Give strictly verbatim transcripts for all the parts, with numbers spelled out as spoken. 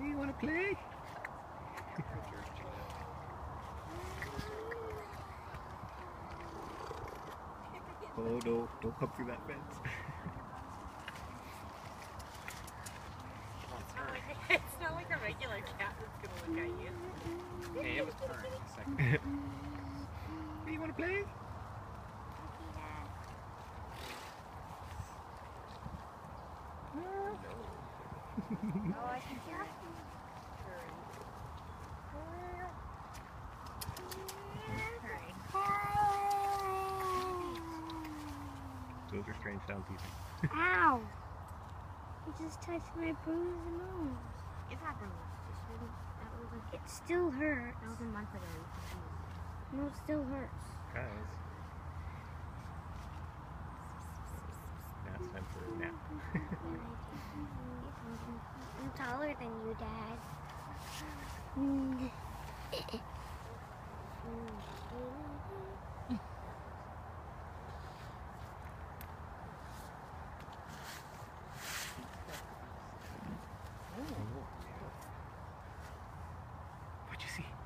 You want to play? Oh no, don't come through that fence. It's not like a regular cat that's gonna look at you. Hey, it was purring a second. Hey, you want to play? Oh, I can hear it. Those are strange sounds even. Ow! You just touched my bruised nose. It's not bruised. That was a, It still hurts. that was a month ago. No, it still hurts. Guys. Now it's time for a nap. I'm taller than you, Dad. What'd you see?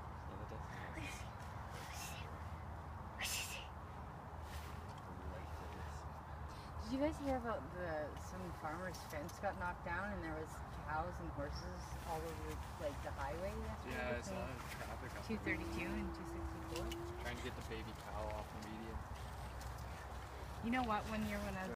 Did you guys hear about the some farmer's fence got knocked down and there was cows and horses all over like the highway yesterday? Yeah, I saw between traffic up two there. thirty-two and two sixty-four. Trying to get the baby cow off the median. You know what? One year when I was